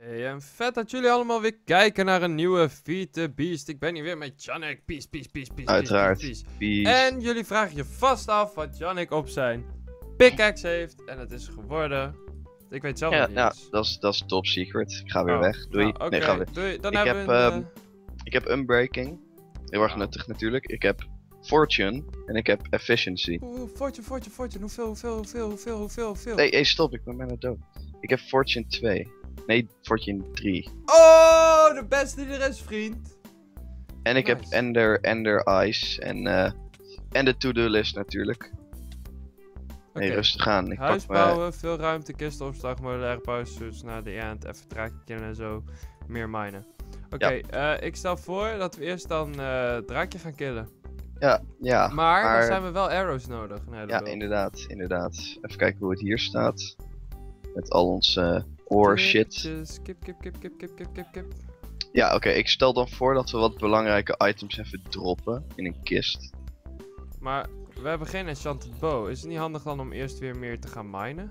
Hey, en vet dat jullie allemaal weer kijken naar een nieuwe Feed the Beast. Ik ben hier weer met Jannik. Peace, peace, peace, peace, Uiteraard. peace, peace. Peace. En jullie vragen je vast af wat Jannik op zijn pickaxe heeft. En het is geworden... Ik weet zelf Ja, niet ja, eens. dat is top secret. Ik ga weer Oh, weg. Doei. nou, oké, Nee, ga weer. doei. Dan Ik hebben heb, we een... Ik heb Unbreaking. Heel erg nuttig natuurlijk. Ik heb Fortune. En ik heb Efficiency. Fortune. Hoeveel? Nee, stop. Ik ben bijna dood. Ik heb Fortune 2. Nee, Fortune 3. Oh, de beste die er is, vriend. En ik heb Nice. Ender Eyes. En de to-do list natuurlijk. Nee, Oké. rustig aan. Ik Huis pak me... bouwen, veel ruimte, kisten opslag, modulaire pauzesuits naar de end, even traken killen en zo, meer minen. Oké, ik stel voor dat we eerst dan draakje gaan killen. Ja, Maar dan zijn we wel arrows nodig. Nee, ja, inderdaad. Even kijken hoe het hier staat. Met al onze ore shit. Kip. Ja, oké. Ik stel dan voor dat we wat belangrijke items even droppen in een kist. Maar we hebben geen enchanted bow. Is het niet handig dan om eerst weer meer te gaan minen?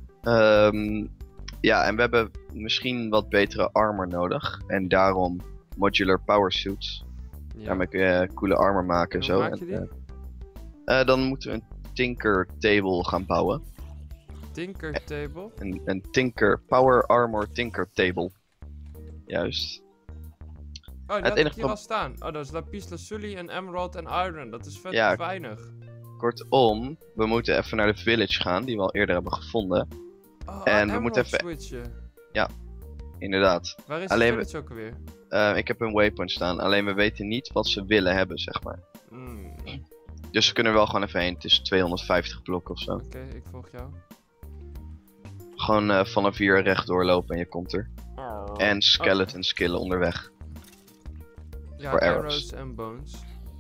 Ja, en we hebben misschien wat betere armor nodig. En daarom modular power suits. Ja. Daarmee kun je coole armor maken en Hoe zo. maak je die? Dan moeten we een tinker table gaan bouwen. Tinker table? Een tinker, power armor tinker table. Juist. Oh, die Het had enige ik hier al staan. Oh, dat is lapis lazuli en emerald en iron. Dat is vet Ja. weinig. Kortom, we moeten even naar de village gaan, die we al eerder hebben gevonden. Oh, En we emerald moeten even- switchen. Inderdaad. Waar is Alleen de village ook alweer? Ik heb een waypoint staan, alleen we weten niet wat ze willen hebben, zeg maar. Hmm. Dus we kunnen er wel gewoon even heen. Het is 250 blokken of zo. Oké, ik volg jou. Gewoon vanaf hier rechtdoor lopen en je komt er. En skeleton skillen onderweg. Ja, voor arrows. arrows en bones.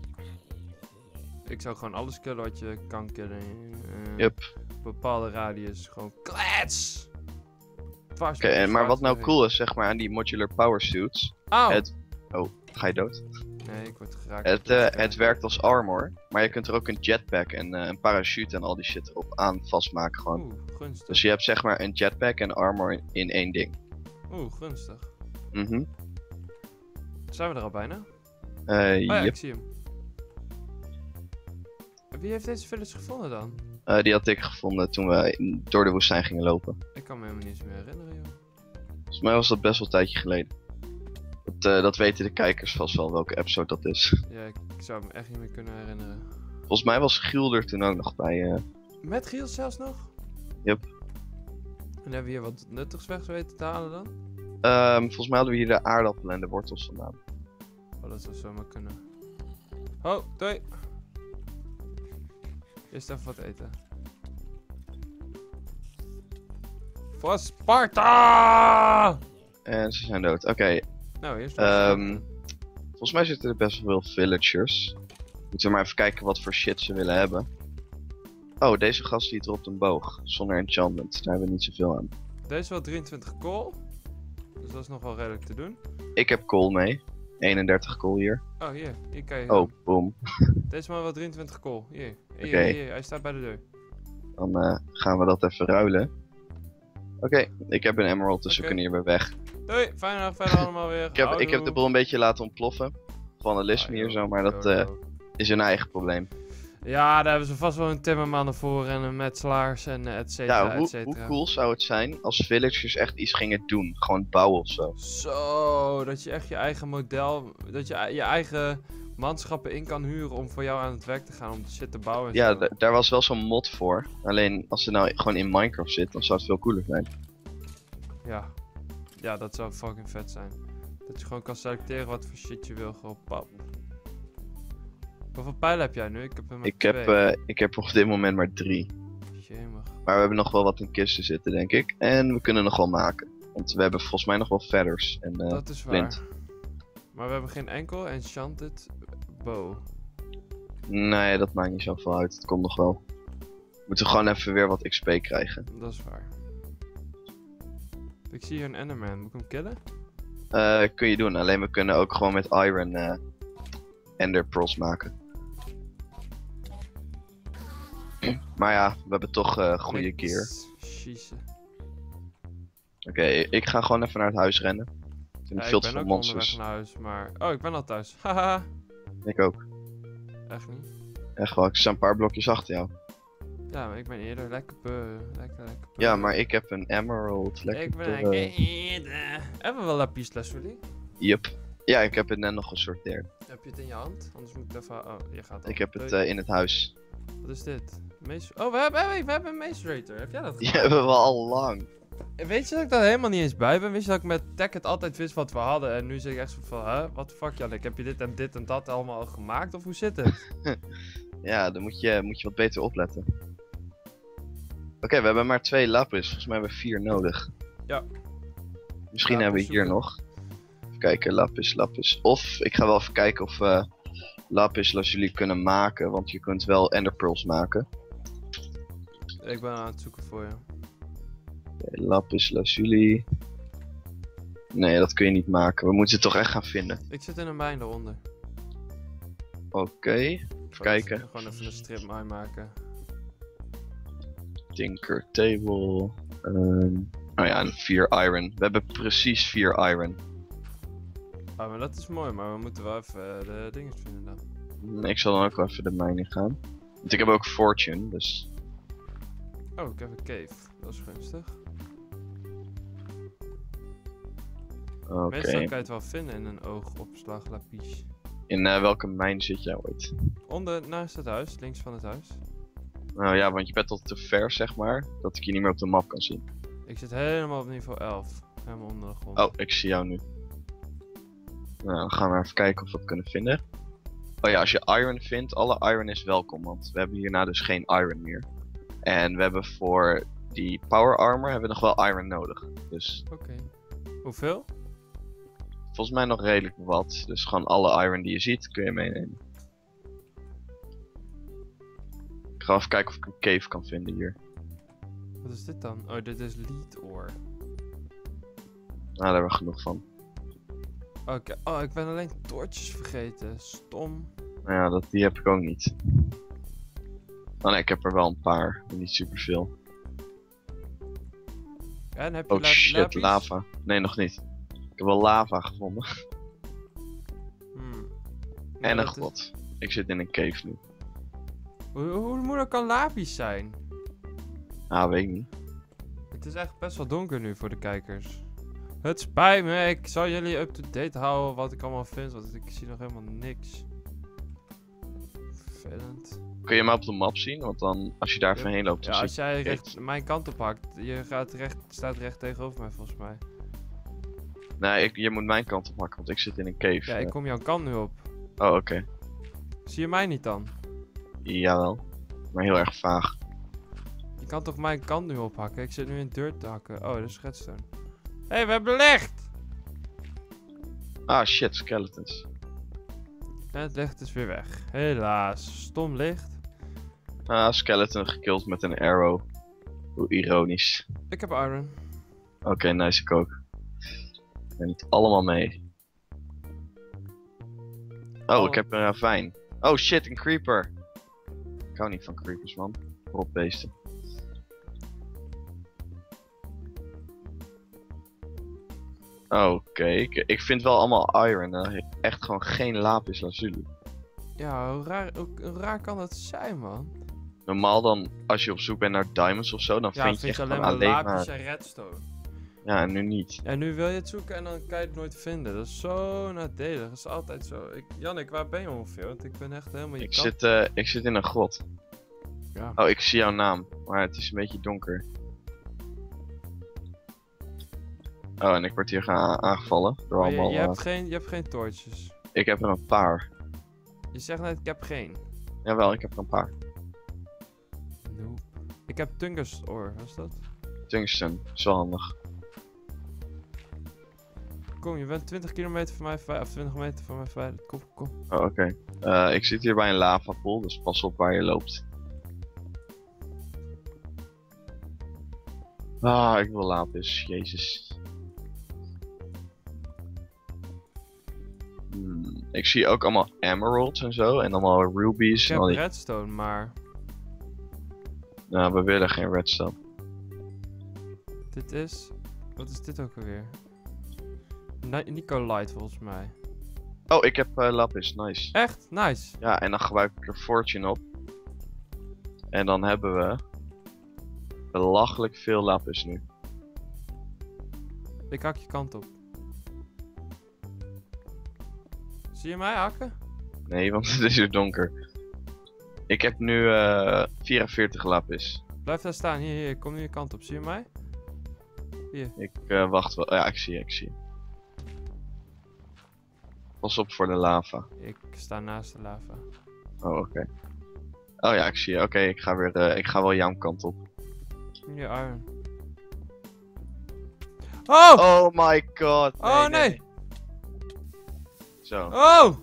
Ik zou gewoon alles killen wat je kan killen. Yup. Bepaalde radius. Gewoon klets! Oké, maar wat nou cool is, zeg maar, aan die modular power suits. Auw! Oh, ga je dood? Nee, ik word geraakt. Het werkt als armor, maar je kunt er ook een jetpack en een parachute en al die shit erop aan vastmaken gewoon. Oeh, gunstig. Dus je hebt zeg maar een jetpack en armor in één ding. Oeh, gunstig. Mhm. Zijn we er al bijna? Oh ja, Yep. ik zie hem. Wie heeft deze village gevonden dan? Die had ik gevonden toen we door de woestijn gingen lopen. Ik kan me helemaal niets meer herinneren, joh. Volgens mij was dat best wel een tijdje geleden. Dat weten de kijkers vast wel welke episode dat is. Ja, ik zou me echt niet meer kunnen herinneren. Volgens mij was Giel er toen ook nog bij. Met Giel zelfs nog? Yep. En hebben we hier wat nuttigs weg weten te halen dan? Volgens mij hadden we hier de aardappelen en de wortels vandaan. Oh, dat zou zomaar kunnen. Oh, doei! Eerst even wat eten. Voor Sparta! En ze zijn dood. Oké, Nou, eerst volgens mij zitten er best wel veel villagers. Moeten we maar even kijken wat voor shit ze willen hebben. Oh, deze gast die dropt een boog. Zonder enchantment. Daar hebben we niet zoveel aan. Deze wel 23 kool. Dus dat is nog wel redelijk te doen. Ik heb kool mee. 31 kool hier. Oh, hier kan je. Oh, boom. Deze man wel 23 kool. Hier. Oké. Hier, hij staat bij de deur. Dan gaan we dat even ruilen. Oké, ik heb een emerald, dus we Oké. kunnen hier weer weg. Doei, fijne dag verder allemaal weer. Ik heb de boel een beetje laten ontploffen. Vandalisme hier zo, maar dat is hun eigen probleem. Ja, daar hebben ze vast wel een timmerman voor en een metselaars en et cetera, Ja, et hoe cetera. cool zou het zijn als villagers echt iets gingen doen? Gewoon bouwen of zo. Zo, dat je echt je eigen model, dat je je eigen manschappen in kan huren om voor jou aan het werk te gaan, om shit te bouwen en Ja, zo. daar was wel zo'n mod voor. Alleen als het nou gewoon in Minecraft zit, dan zou het veel cooler zijn. Ja, dat zou fucking vet zijn. Dat je gewoon kan selecteren wat voor shit je wil, gewoon pap. Hoeveel pijlen heb jij nu? Ik heb er maar 2. Ik heb op dit moment maar 3. Jemig. Maar we hebben nog wel wat in kisten zitten, denk ik. En we kunnen nog wel maken. Want we hebben volgens mij nog wel feathers. En, Dat is waar. flint. Maar we hebben geen enkel enchanted bow. Nee, dat maakt niet zoveel uit. Het komt nog wel. We moeten gewoon even weer wat XP krijgen. Dat is waar. Ik zie hier een enderman. Moet ik hem killen? Kun je doen. Alleen we kunnen ook gewoon met iron ender pearls maken. Maar ja, we hebben toch goede Niks. gear. Schiessen. Oké, ik ga gewoon even naar het huis rennen. Er zijn Ja, veel ik te ben veel ook onderweg monsters. naar huis, maar... Oh, ik ben al thuis. Haha. Ik ook. Echt niet? Echt wel, ik sta een paar blokjes achter jou. Ja, maar ik ben eerder lekker lekker. Ja, maar ik heb een emerald. Lekker. Ik ben lekker eerder. Hebben we wel lapis lazuli? Yep. Ja, ik heb het net nog gesorteerd. Heb je het in je hand? Anders moet ik even... Oh, je gaat al. Ik heb het Hey, in het huis. Wat is dit? Oh, we hebben een macerator. Heb jij dat Die gedaan? hebben we al lang. Weet je dat ik daar helemaal niet eens bij ben? Weet je dat ik met Tacket altijd wist wat we hadden? En nu zeg ik echt zo van, huh? What the fuck, Jannik? Heb je dit en dat allemaal al gemaakt? Of hoe zit het? Ja, dan moet je wat beter opletten. Oké, we hebben maar 2 lapis. Volgens mij hebben we 4 nodig. Ja. Misschien Lapis hebben we hier zoeken. nog. Even kijken, lapis. Of ik ga wel even kijken of we lapis lazuli kunnen maken. Want je kunt wel enderpearls maken. Ik ben aan het zoeken voor je. Oké, lapis lazuli. Nee, dat kun je niet maken. We moeten het toch echt gaan vinden. Ik zit in een mijn eronder. Oké, even kijken. Gewoon even een strip mine maken. Tinker table. Oh ja, en 4 iron. We hebben precies 4 iron. Oh, maar dat is mooi, maar we moeten wel even de dingen vinden dan. Ik zal dan ook wel even de mijne gaan. Want ik heb ook fortune, dus... Oh, ik heb een cave. Dat is gunstig. Oké. Meestal kan je het wel vinden in een oogopslag lapis. In welke mijn zit jij ooit? Naast het huis, links van het huis. Nou ja, want je bent al te ver, zeg maar, dat ik je niet meer op de map kan zien. Ik zit helemaal op niveau 11. Helemaal onder de grond. Oh, ik zie jou nu. Nou, dan gaan we even kijken of we het kunnen vinden. Oh ja, als je iron vindt, alle iron is welkom, want we hebben hierna dus geen iron meer. En we hebben voor die power armor hebben we nog wel iron nodig. Dus Oké. Hoeveel? volgens mij nog redelijk wat. Dus gewoon alle iron die je ziet, kun je meenemen. Ik ga even kijken of ik een cave kan vinden hier. Wat is dit dan? Oh, dit is lead ore. Nou, daar hebben we genoeg van. Oké. Oh, ik ben alleen toortjes vergeten. Stom. Nou ja, die heb ik ook niet. Oh nee, ik heb er wel een paar, maar niet superveel. En heb je Oh shit, lapis? lava. Nee, nog niet. Ik heb wel lava gevonden. Hmm. En een dat is- grot. Ik zit in een cave nu. Hoe moeilijk kan lapis zijn? Ah, weet ik niet. Het is echt best wel donker nu voor de kijkers. Het spijt me, ik zal jullie up-to-date houden wat ik allemaal vind, want ik zie nog helemaal niks. Vervelend. Kun je hem op de map zien? Want dan, als je daar even heen loopt, dan Ja, zie als je... jij recht mijn kant op hakt, staat recht tegenover mij volgens mij. Nee, je moet mijn kant op pakken, want ik zit in een cave. Ja, ik kom jouw kant nu op. Oh, oké. Zie je mij niet dan? Jawel. Maar heel erg vaag. Je kan toch mijn kant nu ophakken? Ik zit nu in dirt te hakken. Oh, dat is redstone. Hé, hey, we hebben licht! Ah, shit, skeletons. En het licht is weer weg. Helaas. Stom licht. Ah, skeleton gekilld met een arrow. Hoe ironisch. Ik heb iron. Oké, nice, ik ook. Ik ben niet allemaal mee. Oh, ik heb een ravijn. Oh shit, een creeper. Ik hou niet van creepers, man. Rotbeesten. Oké, ik vind wel allemaal iron. Dan heb ik echt gewoon geen lapis lazuli. Ja, hoe raar kan dat zijn, man? Normaal dan, als je op zoek bent naar diamonds of zo, dan Ja, vind je vind echt je gewoon alleen maar alleen lapis maar... en redstone. Ja, en nu niet. En nu wil je het zoeken en dan kan je het nooit vinden. Dat is zo nadelig. Dat is altijd zo. Jannik, waar ben je ongeveer? Want ik ben echt helemaal je kant. Ik zit in een grot. Ja. Oh, ik zie jouw naam. Maar het is een beetje donker. Oh, en ik word hier aangevallen door Maar allemaal... je hebt geen torches. Ik heb er een paar. Je zegt net, ik heb geen. Jawel, ik heb er een paar. Nope. Ik heb tungsten ore, wat is dat? Tungsten, is wel handig. Kom, je bent 20 kilometer van mij of 20 meter van mij verwijderd. Kom. Oh, oké. Ik zit hier bij een lavapool, dus pas op waar je loopt. Ah, ik wil lapis, jezus. Ik zie ook allemaal emeralds en zo, en allemaal rubies. Ik En heb al die... redstone, maar Nou, we willen geen redstone. dit is Wat is dit ook alweer? Nico Light volgens mij. Oh, ik heb lapis. Nice. Echt? Nice. Ja, en dan gebruik ik er fortune op. En dan hebben we belachelijk veel lapis nu. Ik hak je kant op. Zie je mij hakken? Nee, want het is hier donker. Ik heb nu 44 lapis. Blijf daar staan. Hier, ik kom nu je kant op. Zie je mij? Hier. Ik wacht wel. Ja, ik zie je. Pas op voor de lava. Ik sta naast de lava. Oh, oké. Oh ja, ik zie je. Oké, ik ga wel jouw kant op. Hier, iron. Oh! Oh my god. Oh, nee! Zo. Oh!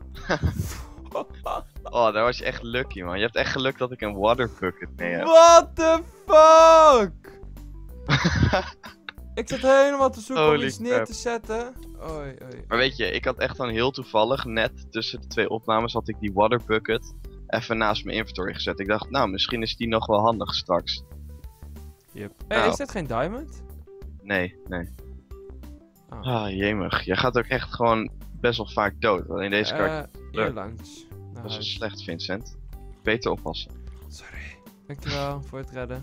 Oh, daar was je echt lucky, man. Je hebt echt geluk dat ik een water bucket mee heb. What the fuck? Ik zat helemaal te zoeken om Holy iets neer crap. te zetten. Oei, oei. Maar weet je, ik had echt dan heel toevallig, net tussen de 2 opnames, had ik die water bucket even naast mijn inventory gezet. Ik dacht, nou, misschien is die nog wel handig straks. Yep. Nou. Is dit geen diamond? Nee. Oh. Ah, jemig. Jij gaat ook echt gewoon best wel vaak dood. Alleen deze kaart Hier langs. Naar was wel huis. slecht, Vincent. Beter oppassen. Sorry. Dankjewel voor het redden.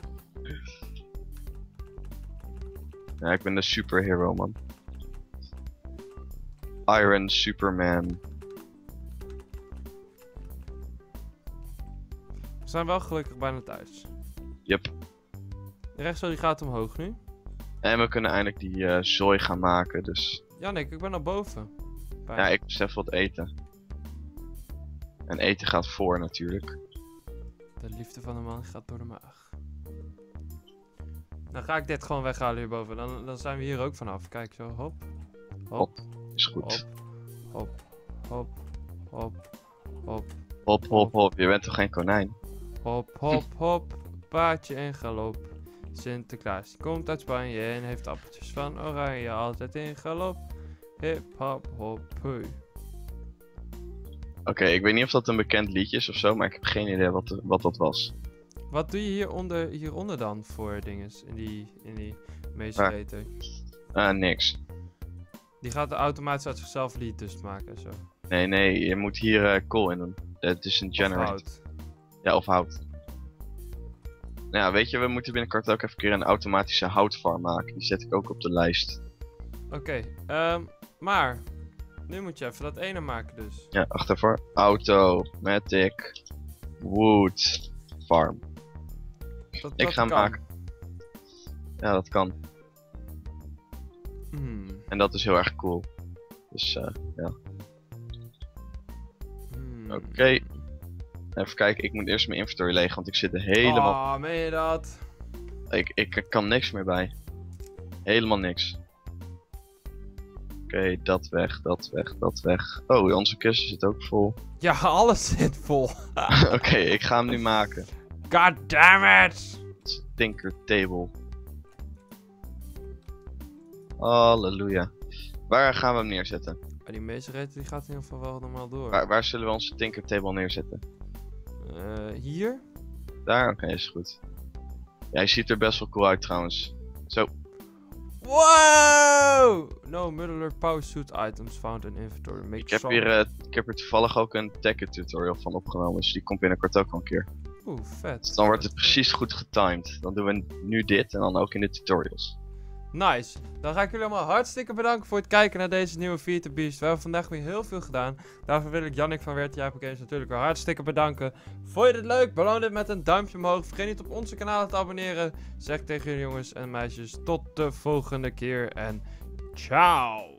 Ja, ik ben de superhero, man. Iron Superman. We zijn wel gelukkig bijna thuis. Yep. De rechtszo die gaat omhoog nu. En we kunnen eindelijk die zooi gaan maken, dus... Jannik, ik ben al boven. Fijn. Ja, ik besef wat eten. En eten gaat voor, natuurlijk. De liefde van een man gaat door de maag. Dan ga ik dit gewoon weghalen hierboven. Dan zijn we hier ook vanaf. Kijk zo, hop. Hop. Is goed. Hop. Hop. Hop. Hop. Hop. Je bent toch geen konijn? Hop. Paardje en galop. Sinterklaas die komt uit Spanje en heeft appeltjes van oranje altijd in galop. Hip hop hop hui. Oké, ik weet niet of dat een bekend liedje is of zo, maar ik heb geen idee wat dat was. Wat doe je hieronder dan voor dinges in die meester? Niks. Die gaat automatisch uit zichzelf lied dus maken en zo. Nee, je moet hier coal in doen. Het is een Of generate. hout. Ja, of hout. Nou ja, weet je, we moeten binnenkort ook even een keer een automatische houtfarm maken. Die zet ik ook op de lijst. Oké, maar nu moet je even dat ene maken dus. Ja, wacht even. Automatic wood farm. Ik ga hem kan. maken. Ja, dat kan. En dat is heel erg cool. Dus ja. Oké. Even kijken, ik moet eerst mijn inventory leeg, want ik zit er helemaal... Oh, meen je dat? Ik kan niks meer bij. Helemaal niks. Oké, dat weg. Oh, onze kist zit ook vol. Ja, alles zit vol. Oké, ik ga hem nu maken. God damn it! Tinker table. Halleluja. Waar gaan we hem neerzetten? Die meesterreten die gaat in ieder geval wel normaal door. Waar zullen we onze Tinker table neerzetten? Hier? Daar? Oké, is goed. Ja, hij ziet er best wel cool uit trouwens. Zo. Wow! No modular power suit items found in inventory. Make Ik heb er toevallig ook een Tekken tutorial van opgenomen, dus die komt binnenkort ook wel een keer. Oeh, vet. Dus dan wordt het precies goed getimed. Dan doen we nu dit en dan ook in de tutorials. Nice. Dan ga ik jullie allemaal hartstikke bedanken voor het kijken naar deze nieuwe Feed Beast. We hebben vandaag weer heel veel gedaan. Daarvoor wil ik Jannik van Werd Games natuurlijk weer hartstikke bedanken. Vond je dit leuk? Beloon dit met een duimpje omhoog. Vergeet niet op onze kanaal te abonneren. Zeg tegen jullie jongens en meisjes tot de volgende keer en ciao.